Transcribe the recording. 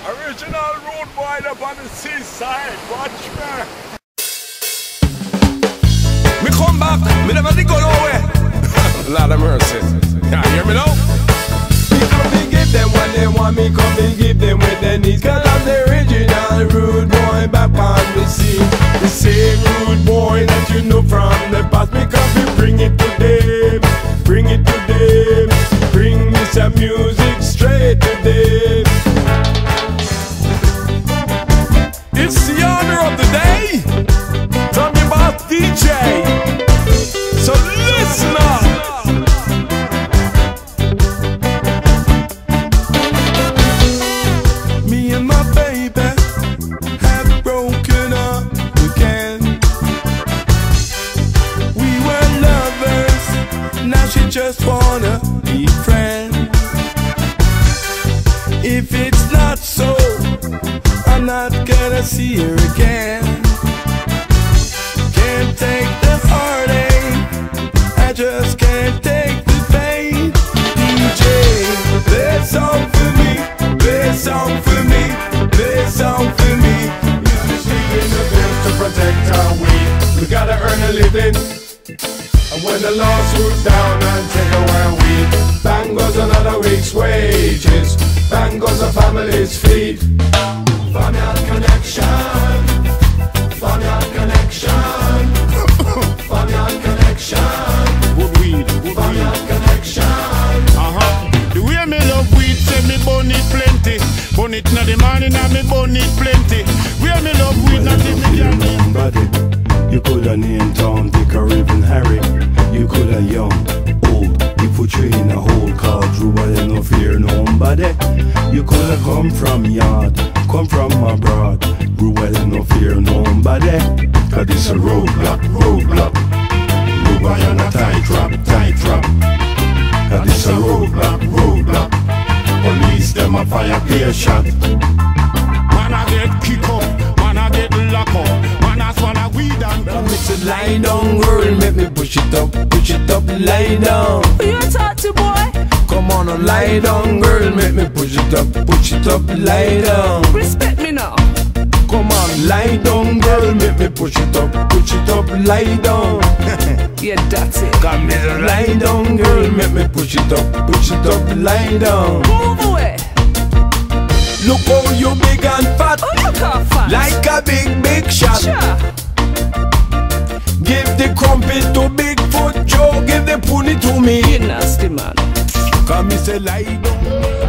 Original road boy up on the seaside. Watch me. Me come back. Me never did go nowhere. Lord of mercy. Yeah, hear me now? Me come and give them what they want. Me come and give them what they need. 'Cause I'm the original rude boy back on the scene. The same rude boy that you know from the past. Me come and bring it to them. Bring it to them. Bring this music straight to them. It's the honor of the day from your boss DJ. So listen up. Me and my baby have broken up again. We were lovers, now she just wanna be friends. If it's not so, I'm not gonna see her again. Can't take the heartache, I just can't take the pain. DJ, play a song for me, play a song for me, play a song for me. We're sleeping the bills to protect our weed. We gotta earn a living. And when the law swoops down and take away our weed, bang goes another week's wages, bang goes a family's feed. Farmyard connection, farmyard connection, farmyard connection, farmyard connection. The way me love weed, say me bun it plenty. Bun it in the morning and me bun it plenty. Way me love weed, not in me can. You coulda named Tom, Dick, or even Harry. You coulda young, old. He put you in a hole called Drew, but you no fear nobody. You coulda come from yard, come from abroad. Drew, but you no fear nobody. 'Cause it's a roadblock, roadblock. Drew, but you no tight trap, tight trap. 'Cause it's a roadblock, roadblock. Police them a fire clear shot. Man I get kick up, man I get lock up. Man I wanna weed and Me say lie down, girl, make me push it up, lie down. Who you talk to, boy? Come on, lie down, girl, make me push it up, lie down. Respect me now. Come on, lie down, girl, make me push it up, lie down. Yeah, that's it. Come here, lie down, girl, make me push it up, lie down. Move away. Look how you big and fat, Oh, you can't fast. like a big shot. Sure. Give the crumpet to Bigfoot Joe, give the pony to me. You nasty man. Come me say lie down.